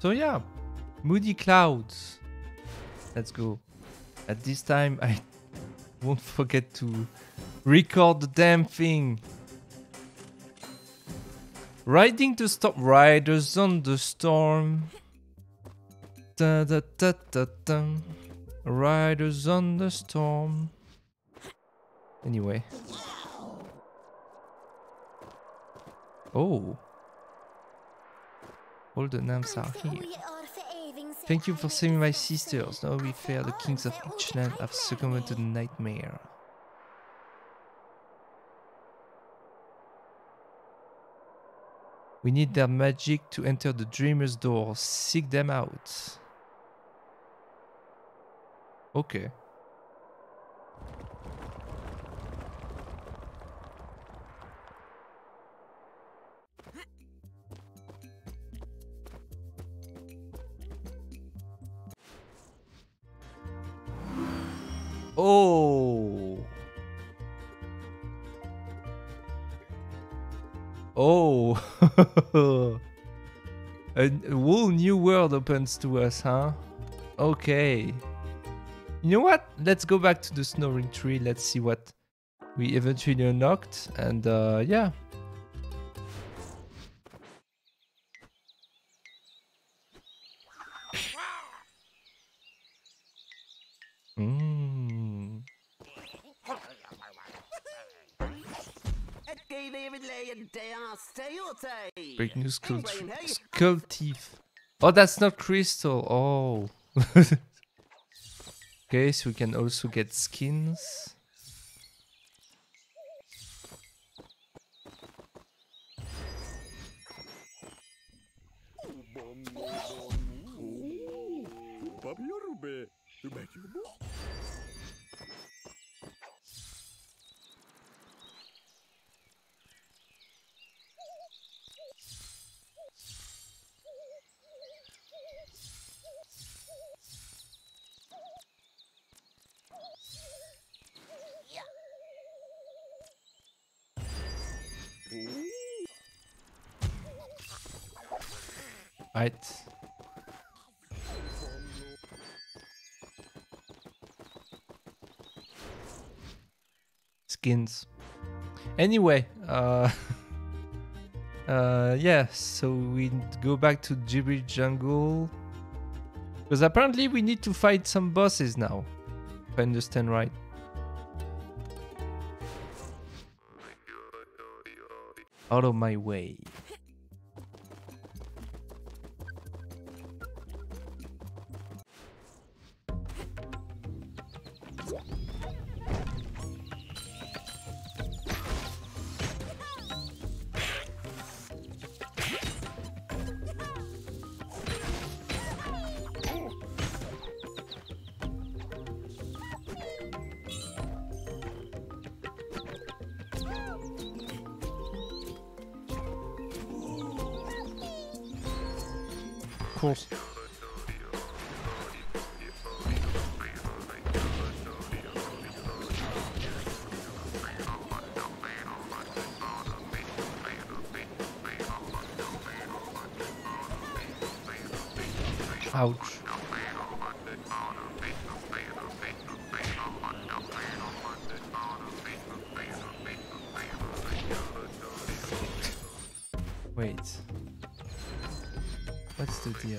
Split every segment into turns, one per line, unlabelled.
So yeah, moody clouds. Let's go. At this time, I won't forget to record the damn thing. Riding to stop riders on the storm. Da da da da da. Riders on the storm. Anyway. Oh. All the nymphs are here. Thank you for saving my sisters. Now we fear the kings of each land have succumbed to the nightmare. We need their magic to enter the dreamer's door. Seek them out. Okay. Oh. Oh. A whole new world opens to us, huh? Okay. You know what? Let's go back to the snoring tree. Let's see what we eventually unlocked. And yeah. Break new skull teeth. Oh, that's not crystal. Oh. Okay, so we can also get skins. Right. Skins. Anyway, yeah, so we go back to Ghibli Jungle. Because apparently we need to fight some bosses now. If I understand right. Out of my way. Course. Ouch. Wait. What's the deal?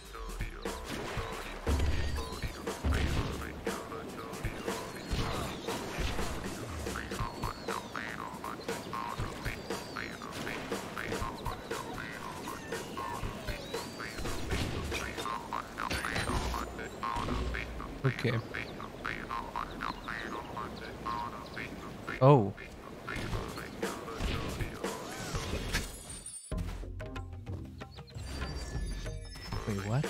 Okay. Oh. Wait, what?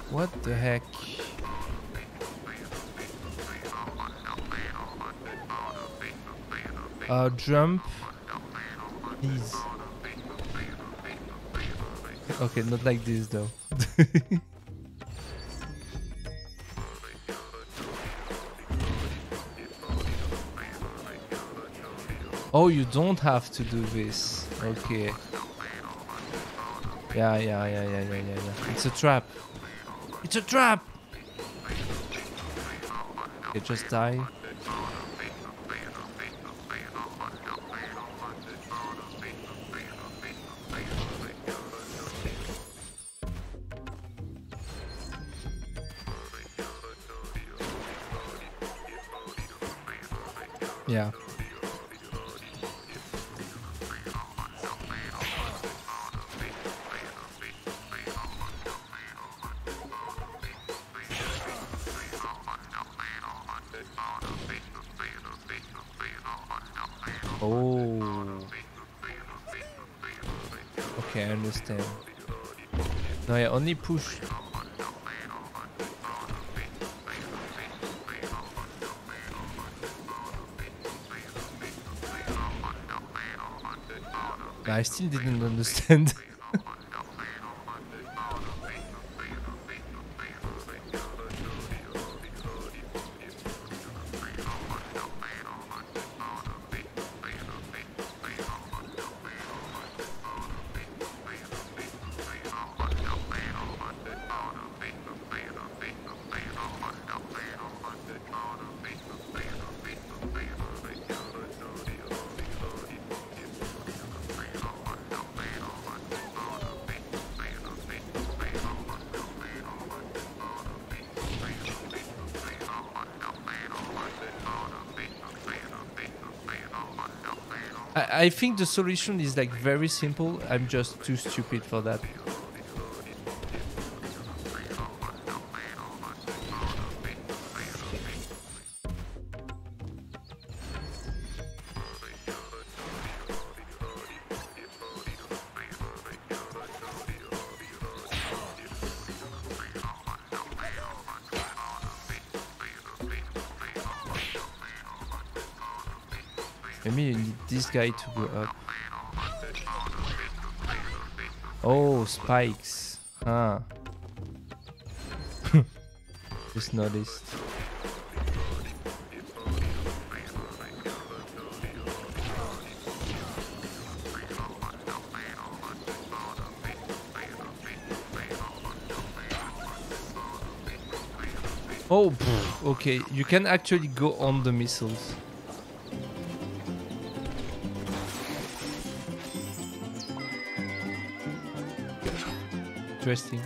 What the heck? Jump. Please. Okay, not like this though. Oh, you don't have to do this. Okay. Yeah. It's a trap. It's a trap! Okay, just die. Yeah. Oh. Okay, I understand. No, I only push. I still didn't understand. I think the solution is like very simple. I'm just too stupid for that. Maybe you need this guy to go up. Oh, spikes. Huh. Just noticed. Oh, okay. You can actually go on the missiles. Interesting.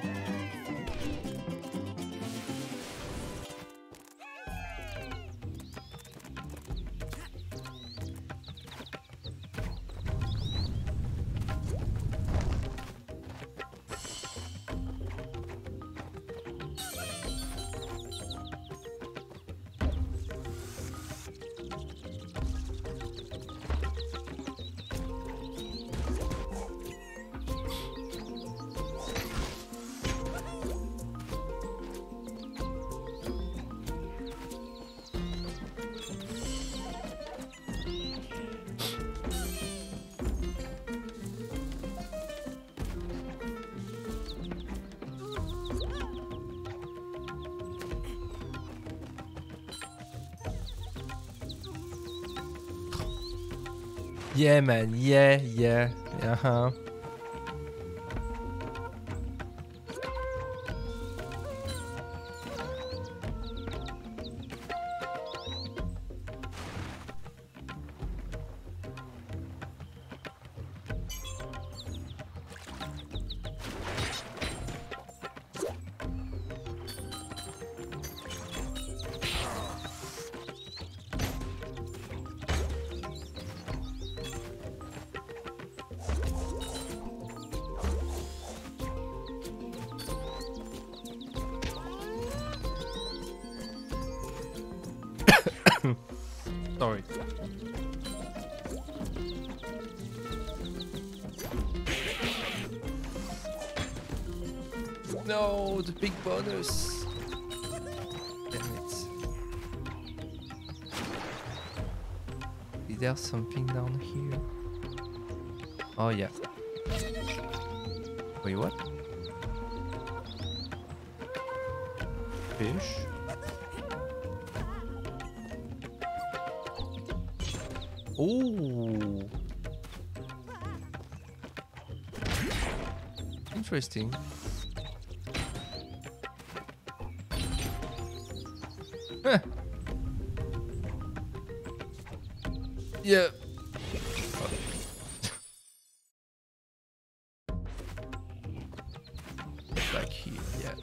Yeah, man. Yeah. Uh-huh. Sorry. No, the big bonus. Damn it. Is there something down here? Oh yeah. Wait, what? Fish? Oh, interesting. Huh. Yeah. Back here, yeah.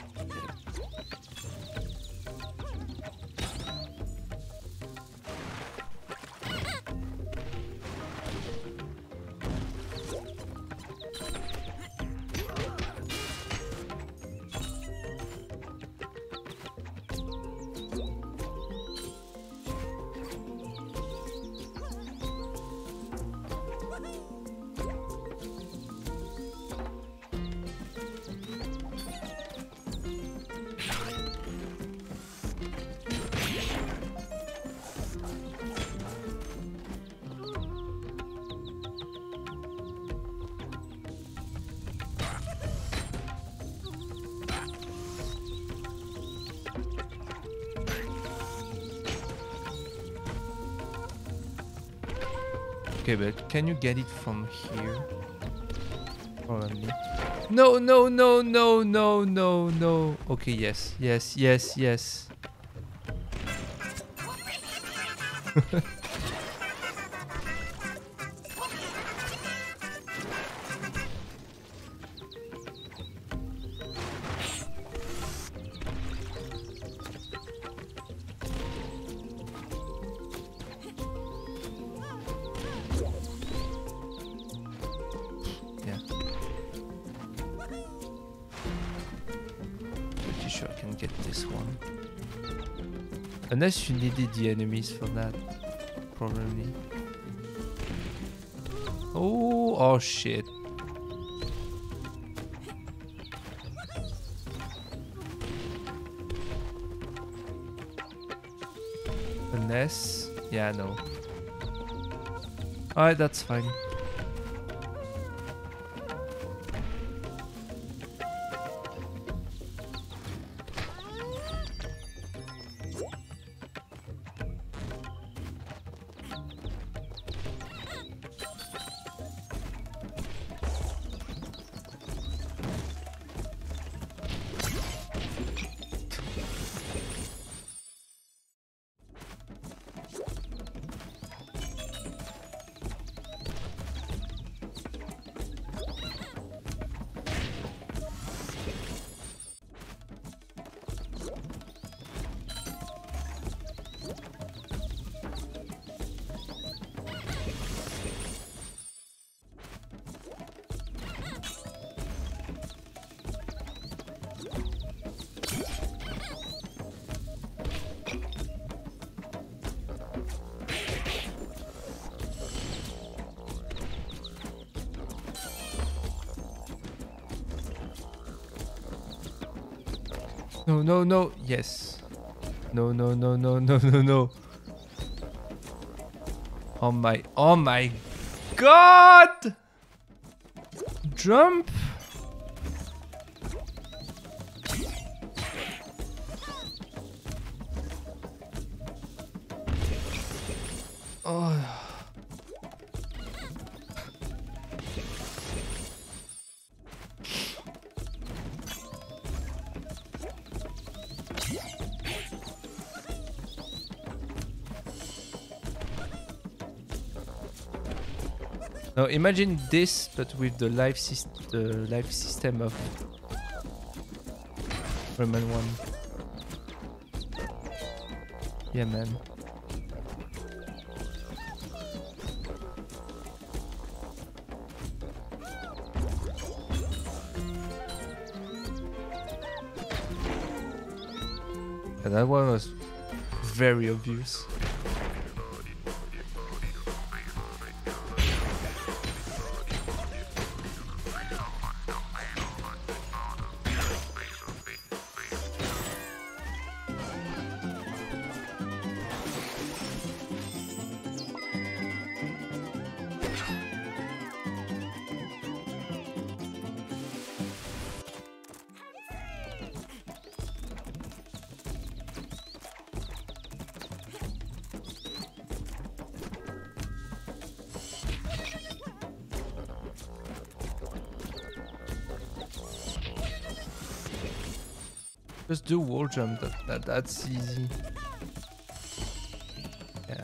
Okay, but can you get it from here? Probably. No, no, no, no, no, no, no. Okay, yes, yes, yes, yes. Unless you needed the enemies for that, probably. Oh, oh shit. Unless, yeah, no. Alright, that's fine. No, no, no. Yes. No, no, no, no, no, no, no. Oh my God! Jump! Oh. Now imagine this, but with the life system of Rayman 1. Yeah, man. And that one was very obvious. Just do wall jump. That's easy. Yeah.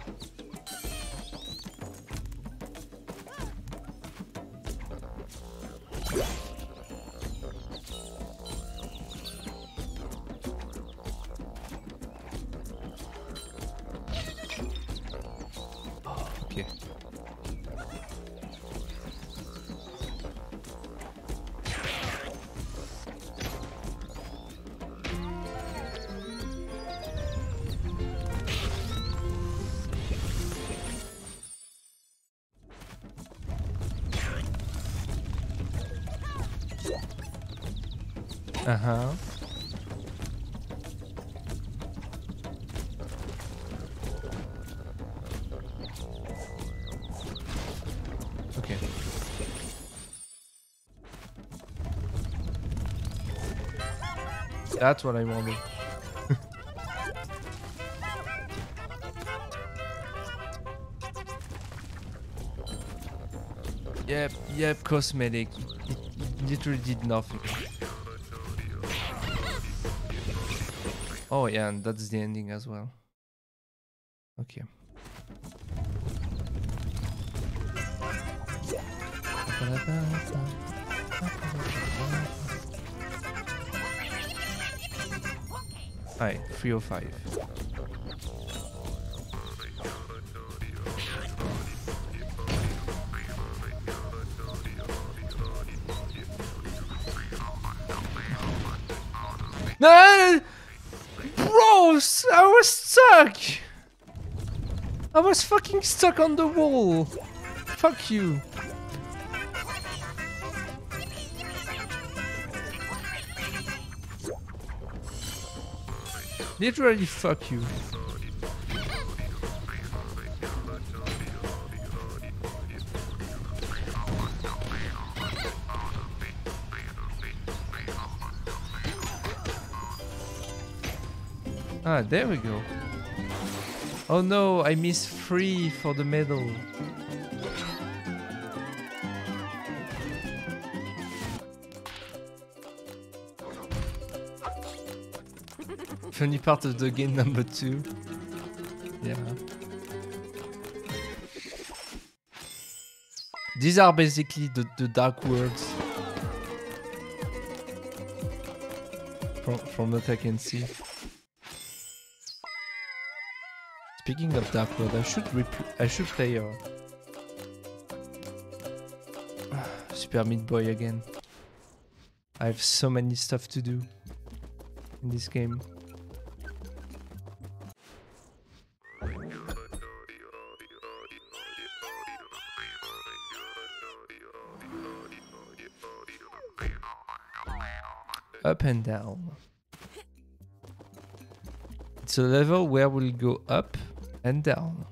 Okay. Uh-huh. Okay. That's what I wanted. Yep, cosmetic. It literally did nothing. Oh yeah, and that's the ending as well. Okay. Alright, 305. No! Bros! I was stuck! I was fucking stuck on the wall! Fuck you! Literally fuck you. Ah, there we go. Oh no, I missed 3 for the medal. Funny part of the game number 2. Yeah. These are basically the dark words. From what I can see. Speaking of dark world, I should play Super Meat Boy again. I have so many stuff to do in this game. Up and down. It's a level where we'll go up and down.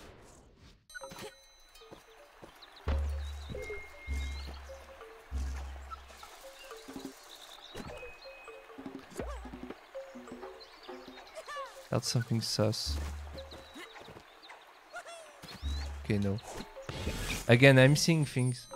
That's something sus. Okay, no. Again, I'm seeing things.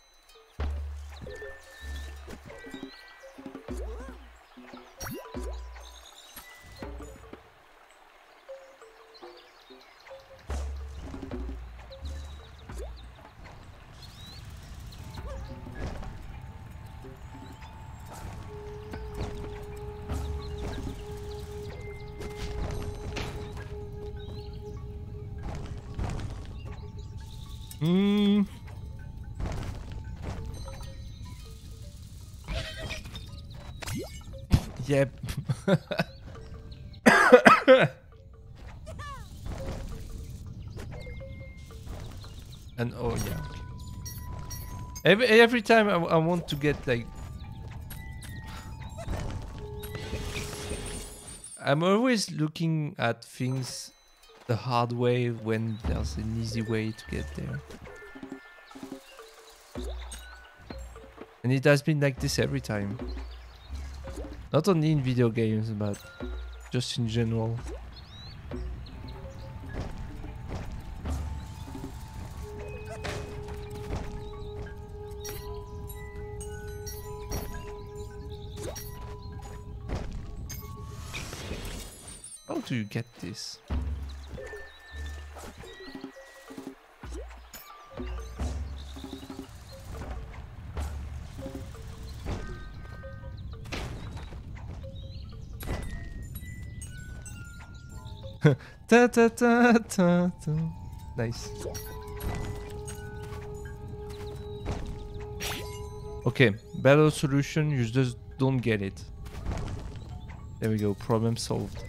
Yep. And oh yeah. Every time I want to get like, I'm always looking at things the hard way when there's an easy way to get there. And it has been like this every time. Not only in video games, but just in general. do you get this? Ta ta ta ta ta. Nice. Okay, better solution, you just don't get it. There we go, problem solved.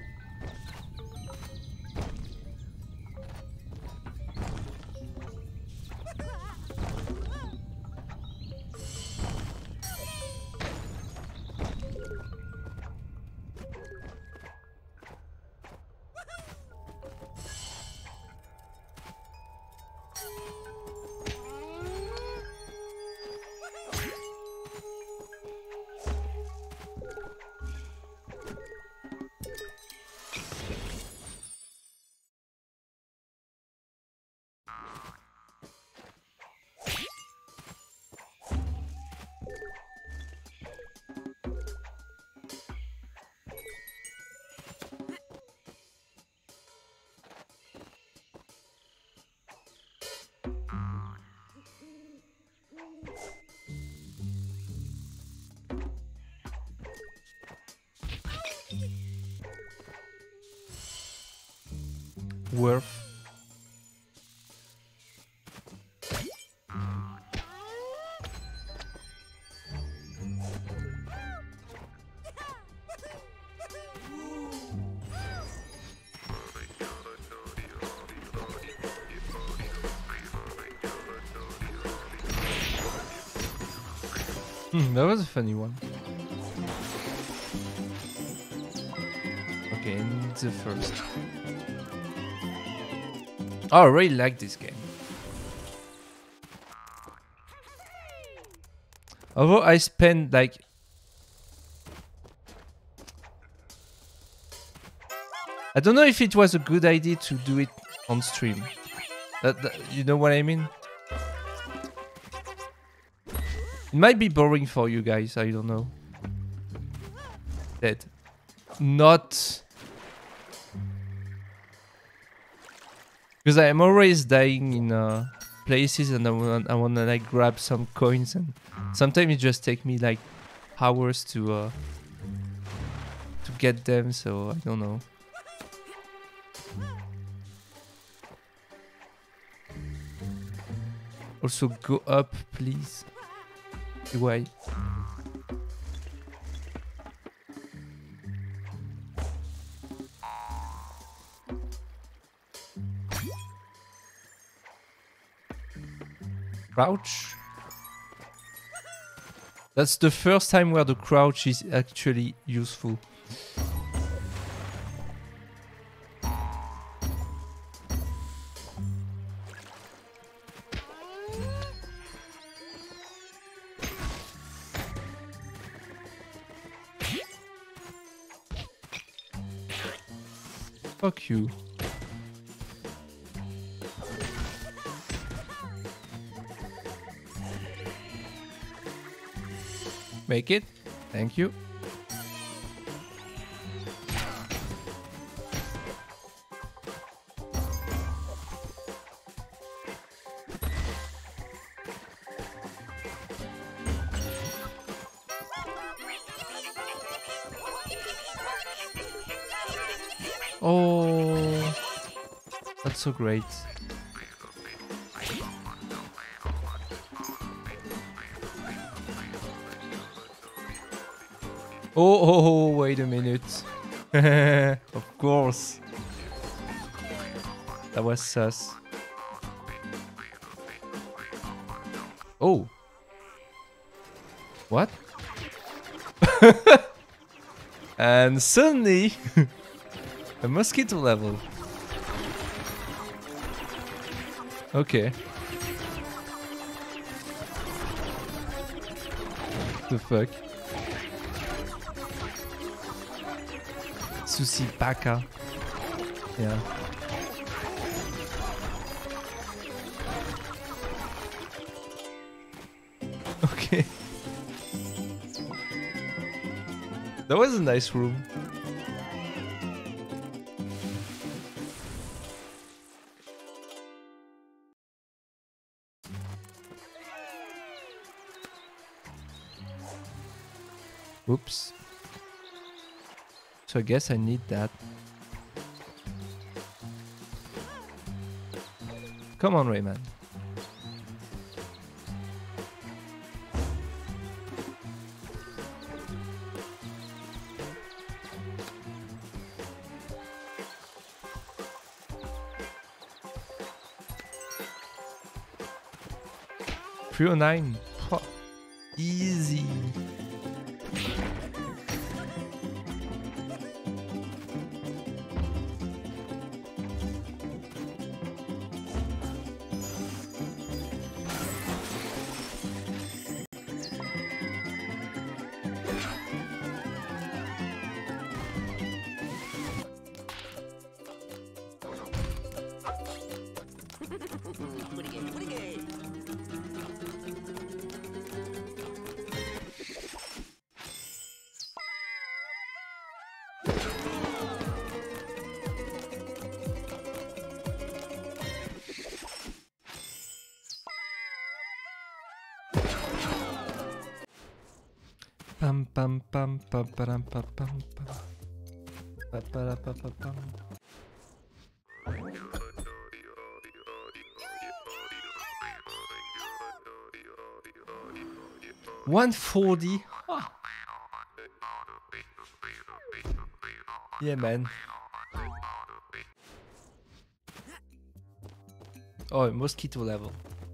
Worth. That was a funny one. Okay, and the first. Oh, I really like this game. Although I spent like... I don't know if it was a good idea to do it on stream. You know what I mean? It might be boring for you guys, I don't know. Dead. Not... Because I'm always dying in places and I wanna like grab some coins, and sometimes it just takes me like hours to get them, so I don't know. Also go up, please. Why? Crouch. That's the first time where the crouch is actually useful. Fuck you. Make it. Thank you. Oh, that's so great. Oh, wait a minute. Of course. That was sus. Oh. What? And suddenly, a mosquito level. Okay. The fuck? Sushi Baka. Yeah. Okay. That was a nice room. Oops. So I guess I need that. Come on, Rayman. Three 09. Easy. Pam pam pam pam pam pam pam pam. 140. Huh. Yeah, man. Oh, mosquito level.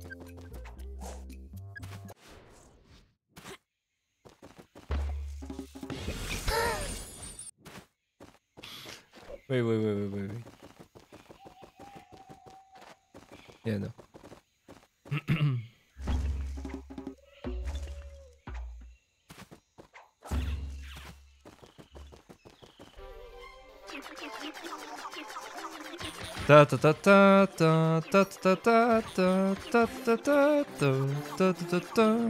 Wait. Yeah, no. Ta ta ta ta ta ta ta ta ta ta ta ta ta ta.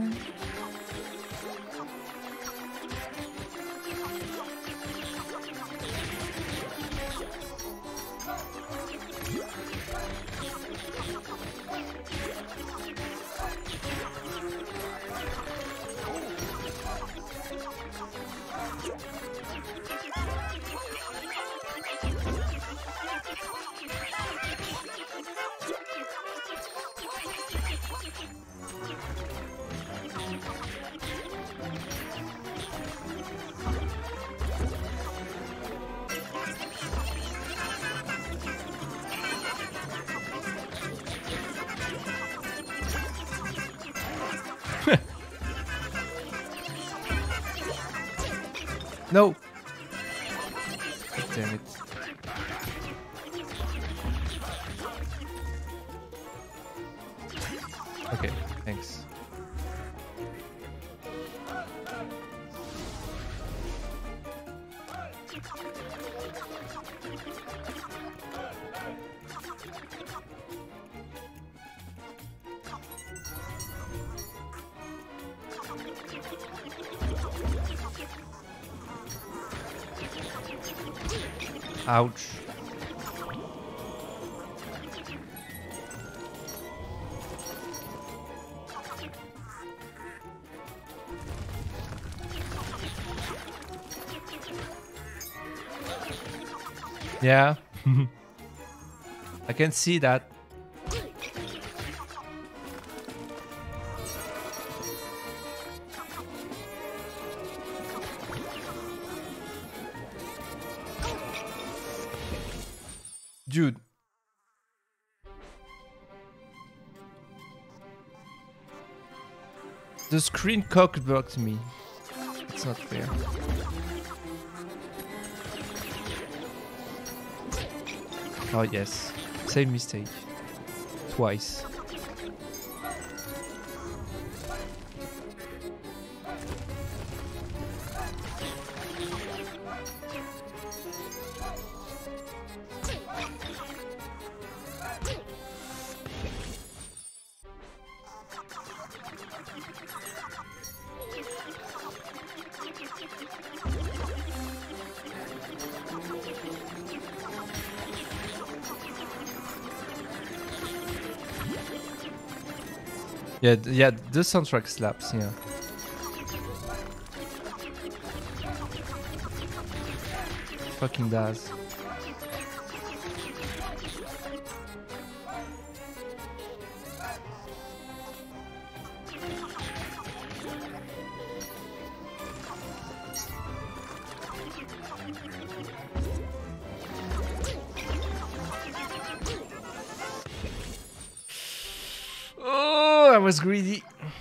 No! Damn it. Okay, thanks. Ouch. Yeah. I can see that. Dude. The screen cockblocked me. It's not fair. Oh yes, same mistake. Twice. Yeah, the soundtrack slaps, yeah. fucking does. Oh, I was greedy.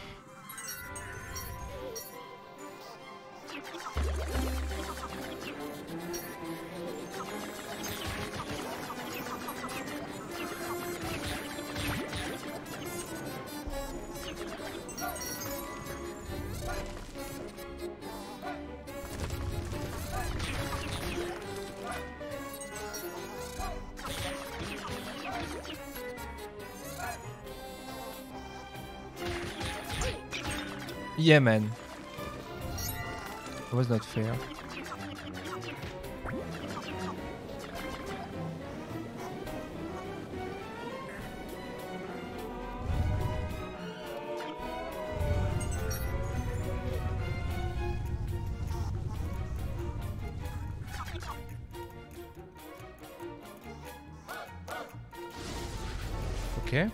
Yeah, man. That was not fair. Okay.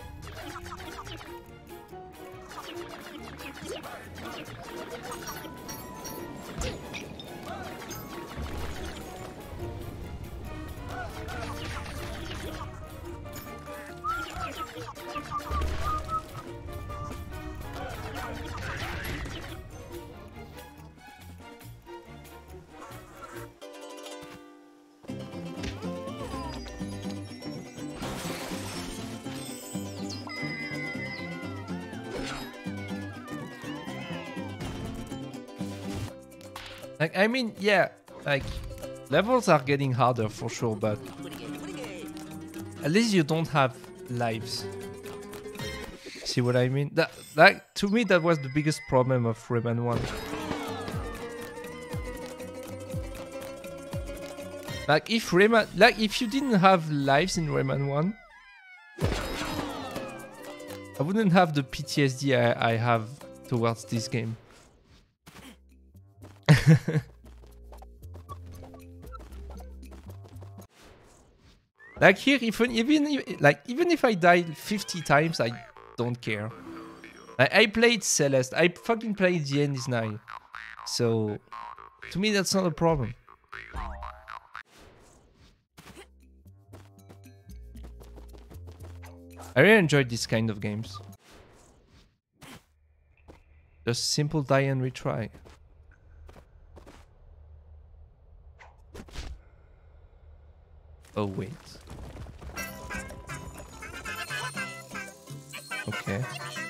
Like, I mean, yeah, like, levels are getting harder for sure, but at least you don't have lives. See what I mean? That to me, that was the biggest problem of Rayman 1. Like, if you didn't have lives in Rayman 1, I wouldn't have the PTSD I have towards this game. Like here, even if I died 50 times, I don't care. I played Celeste. I fucking played The End Is Nigh. So to me, that's not a problem. I really enjoyed this kind of games. Just simple die and retry. Oh wait. Okay.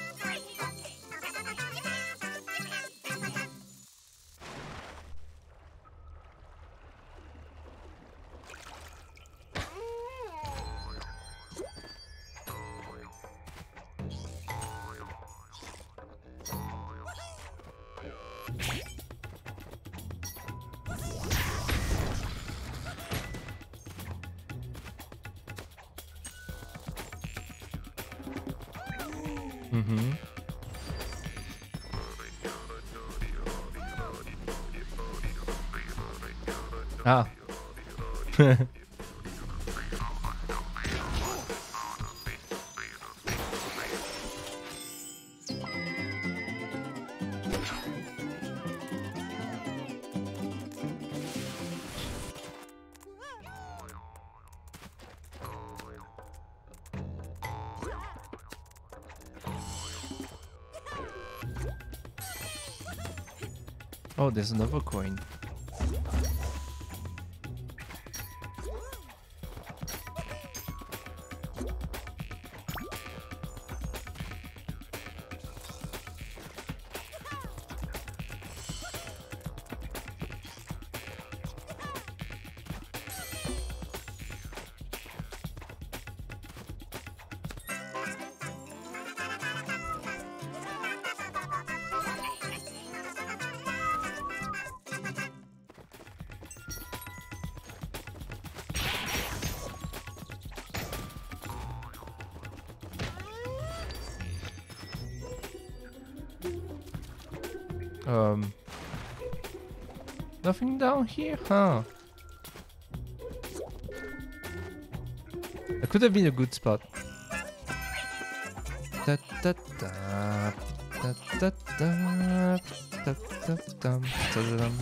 Mm-hmm. Ah. Oh, there's another coin. Nothing down here, huh? That could have been a good spot. Da, da, da, da, da, da, da, da, da, da, da.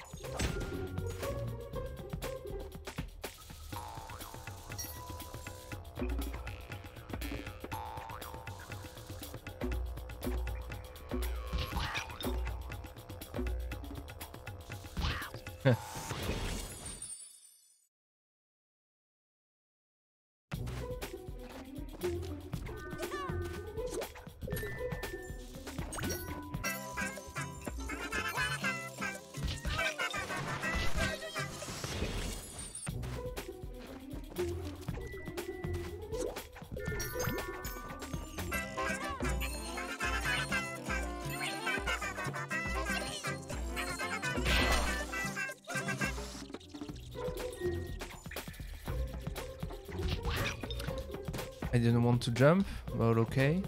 I didn't want to jump, but okay.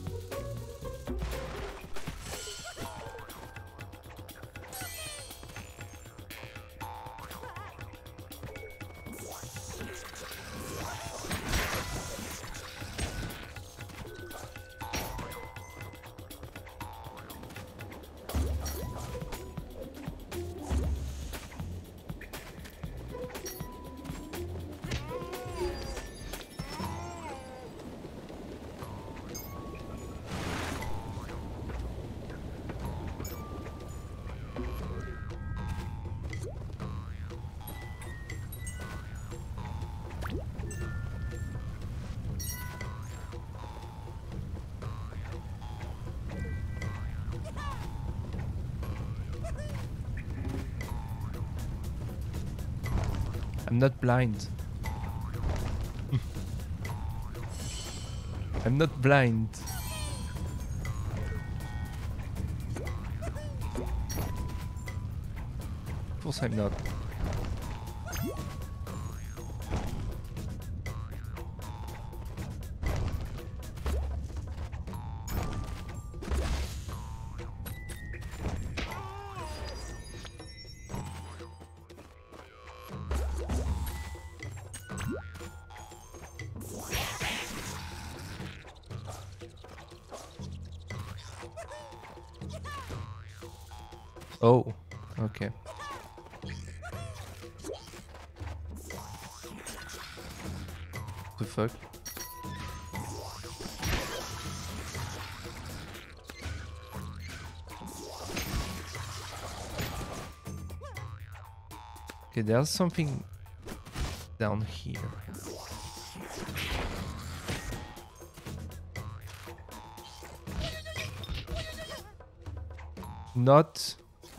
I'm not blind. I'm not blind. Of course I'm not. Oh, okay. The fuck? Okay, there's something down here. Not.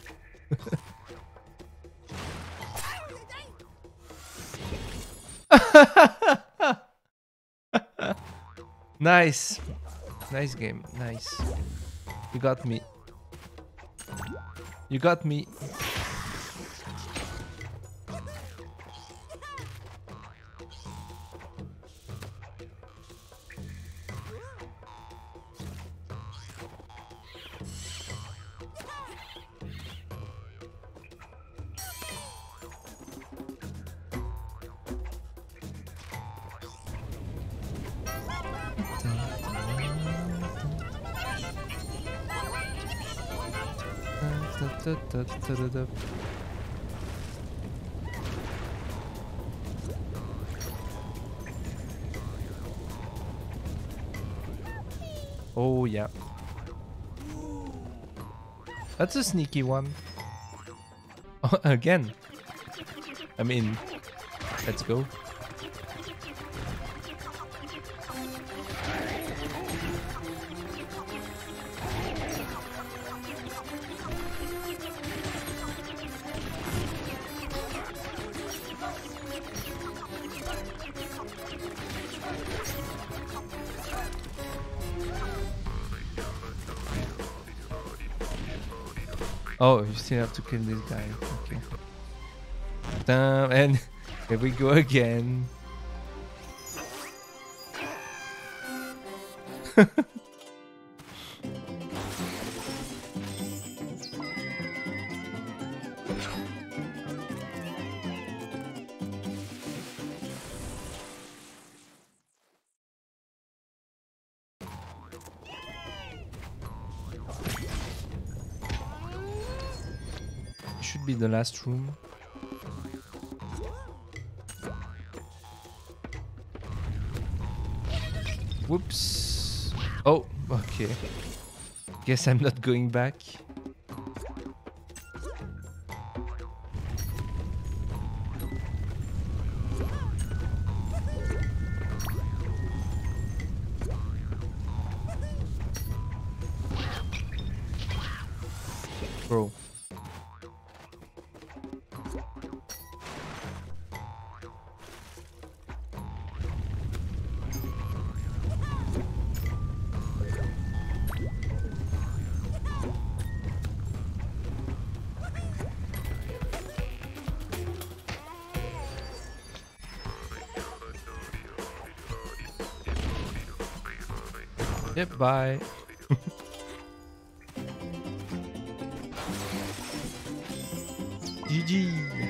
Nice. Nice game. Nice. You got me. You got me. Oh yeah. That's a sneaky one. Oh, again. I mean, let's go. Oh, you still have to kill this guy. Okay. Damn, and here we go again. should be the last room. Whoops. Oh, okay. Guess I'm not going back. Bro. Yep, bye. GG.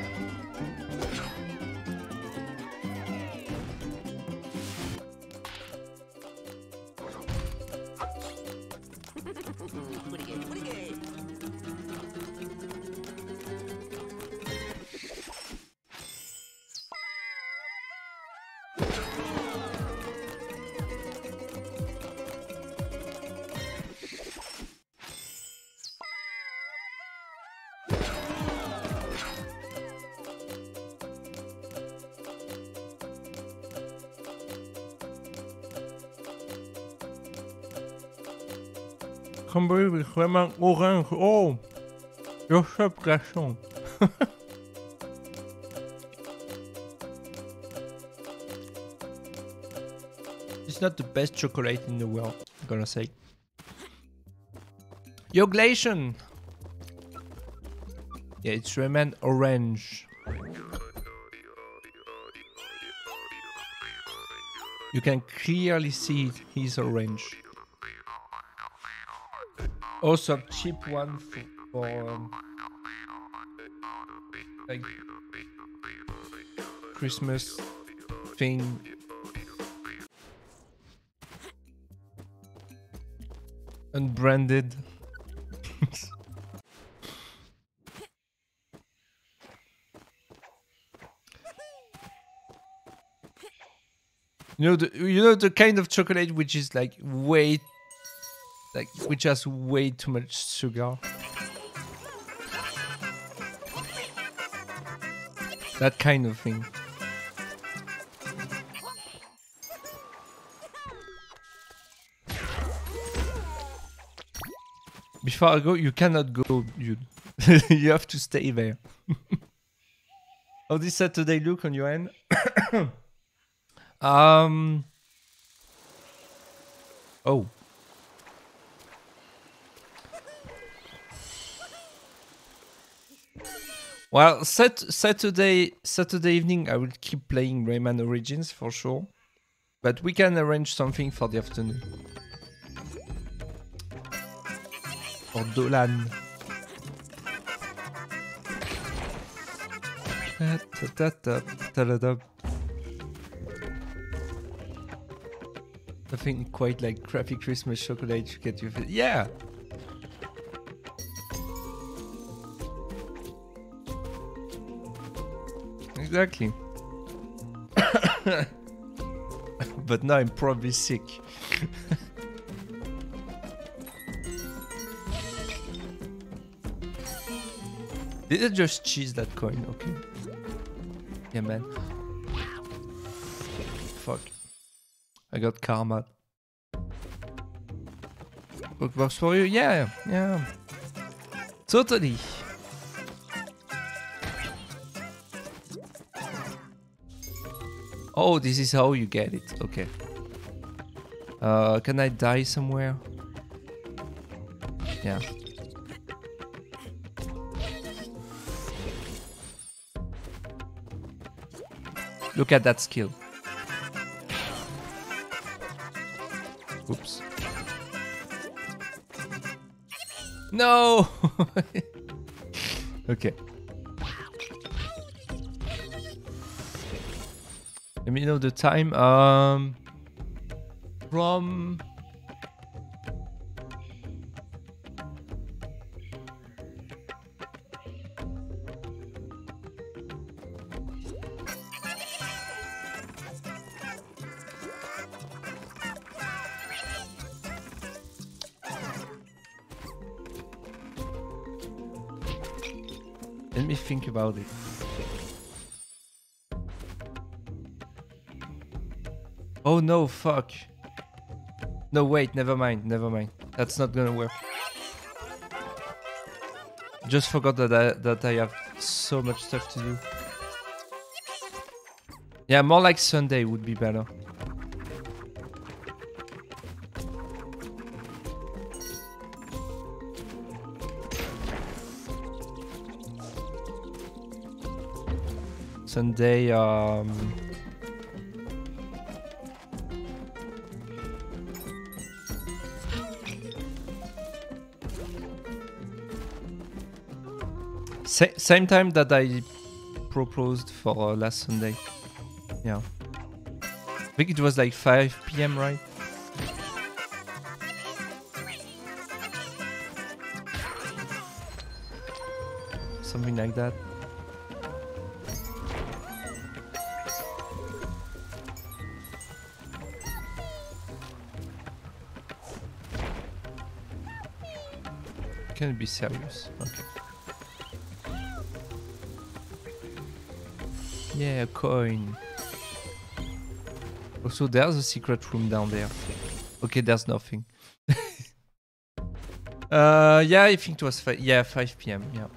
Cranberry with Rayman orange. Oh, you're so garçon. It's not the best chocolate in the world, I'm gonna say. Yoglation. Yeah, it's Rayman orange. You can clearly see he's orange. Also a cheap one for like Christmas thing. Unbranded. You know the kind of chocolate which is like which has way too much sugar. That kind of thing. Before I go, you cannot go, dude. You have to stay there. How this Saturday look on your end? Oh. Well, Saturday evening, I will keep playing Rayman Origins for sure. But we can arrange something for the afternoon. For Dolan. Something quite like crappy Christmas chocolate to get you. Yeah! Exactly. But now I'm probably sick. Did I just cheese that coin? Okay. Yeah, man. Fuck. I got karma. What works for you? Yeah, yeah. Totally. Oh, this is how you get it. Okay. Can I die somewhere? Yeah. Look at that skill. Oops. No! Okay. Let me know the time. From... Let me think about it. Oh no, fuck. No, wait, never mind, never mind. That's not gonna work. Just forgot that I have so much stuff to do. Yeah, more like Sunday would be better. Sunday, same time that I proposed for last Sunday. Yeah. I think it was like 5 PM, right? Something like that. Can it be serious? Okay. Yeah, a coin. Also, there's a secret room down there. Okay, there's nothing. Yeah, I think it was 5 PM. Yeah.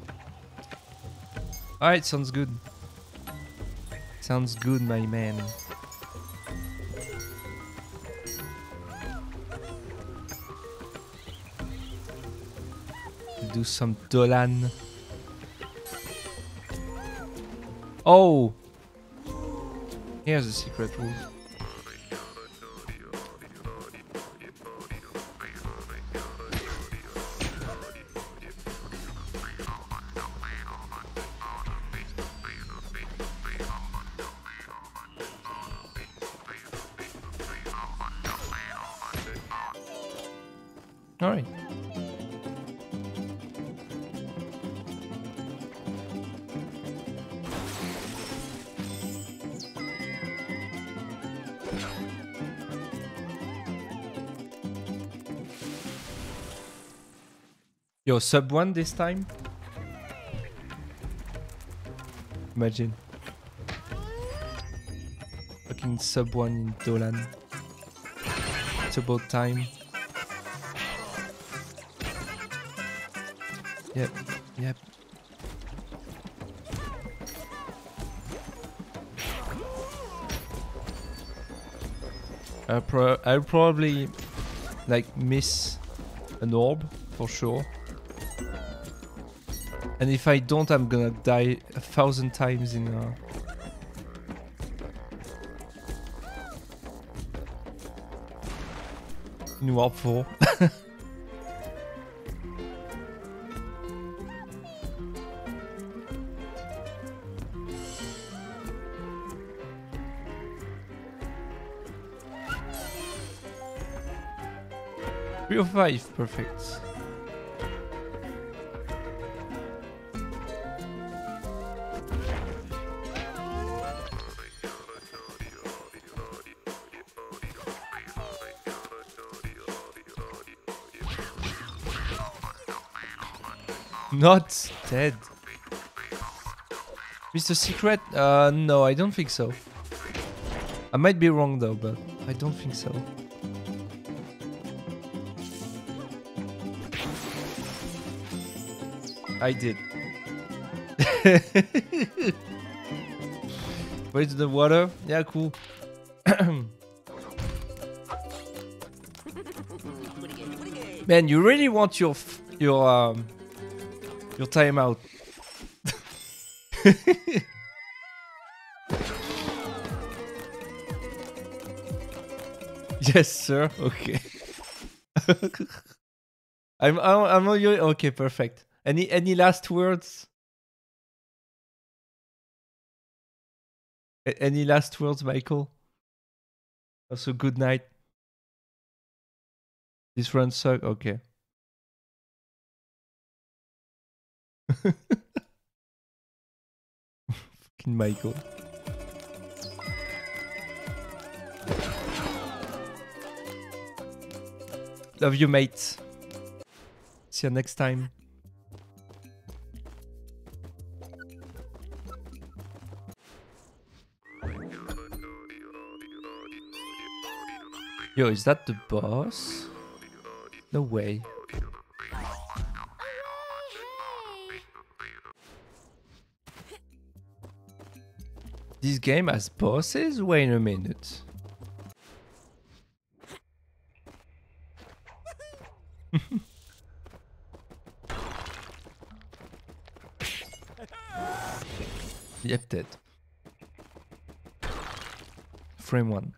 Alright, sounds good. Sounds good, my man. Do some Dolan. Oh! Here's the secret room. Alright. Yo, sub 1 this time? Imagine. Fucking sub 1 in Dolan. It's about time. Yep, yep. I'll probably like miss an orb for sure. And if I don't, I'm gonna die 1,000 times in Warp 4. Three or 5, perfect. Not dead. Mr. Secret? No, I don't think so. I might be wrong though, but I don't think so. I did. Where's the water? Yeah, cool. Man, you really want your timeout. Yes, sir. Okay. I'm on your. Okay, perfect. Any last words? Any last words, Michael? Also, good night. This run suck. Okay. Fucking Michael. Love you, mate. See you next time. Yo, is that the boss? No way. This game has bosses? Wait a minute. Yep, dead. Frame 1.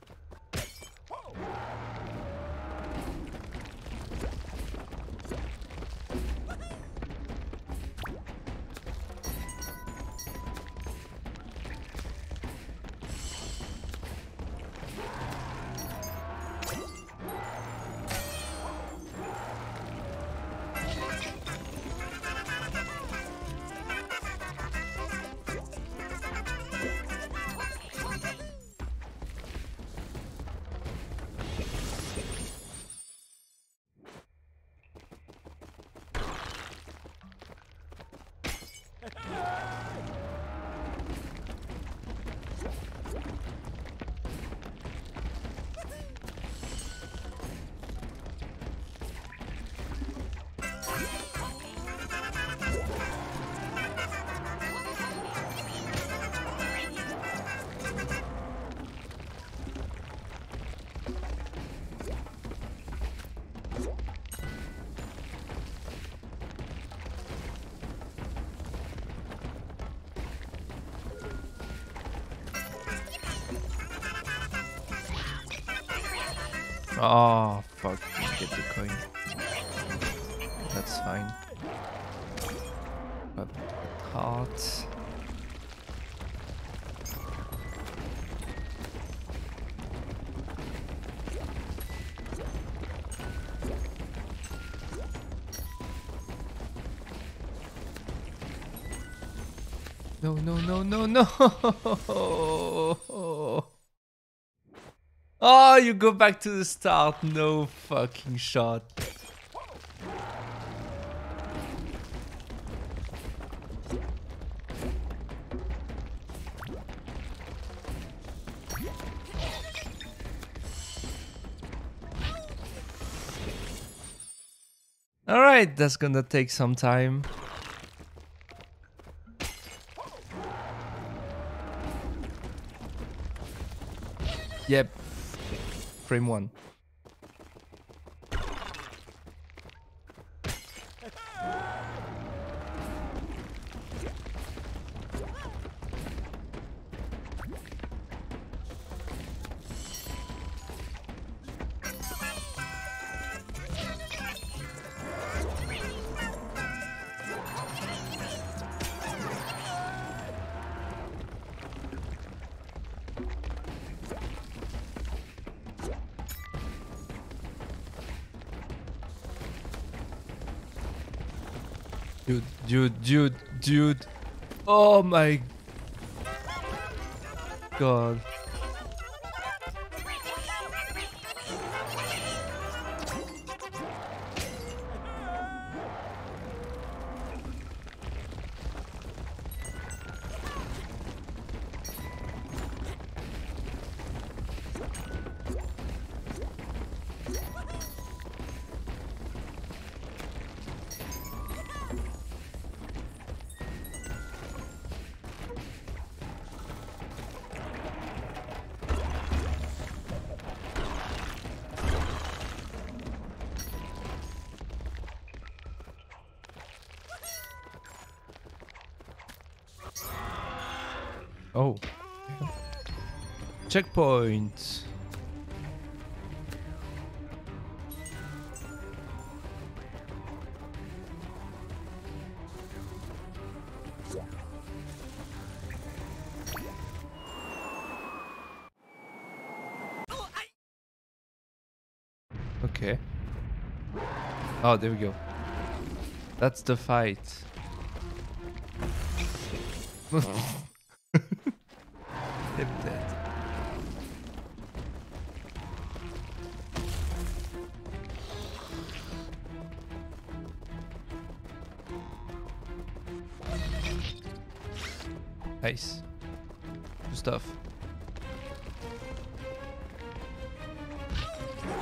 Oh, fuck. Get the coin. That's fine. But heart. No, no, no, no, no! Oh, you go back to the start. No fucking shot. Alright, that's gonna take some time. Yep. Frame 1. Dude. Oh my god. Oh. Checkpoint. Okay. Oh, there we go. That's the fight. Hip dead. Nice. Good stuff.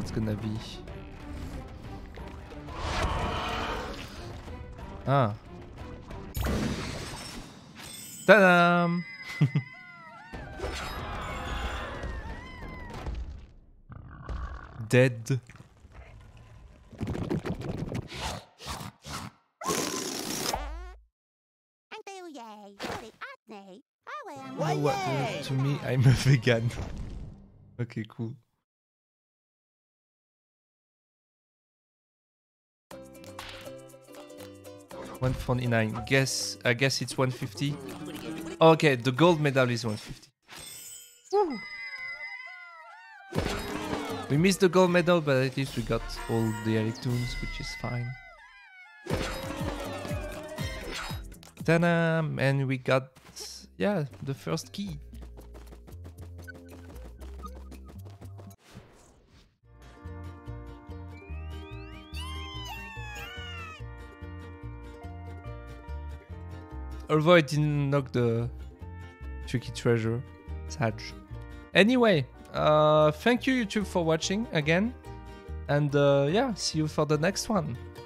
that's gonna be. Ah. Ta-da! Dead. What, to me, I'm a vegan. Okay, cool. $149. I guess it's 150. Okay, the gold medal is 150. Woo. We missed the gold medal, but at least we got all the Electoons, which is fine. Ta-da! And we got, yeah, the first key. Although I didn't knock the tricky treasure. Sad. Anyway, thank you YouTube for watching again. And yeah, see you for the next one.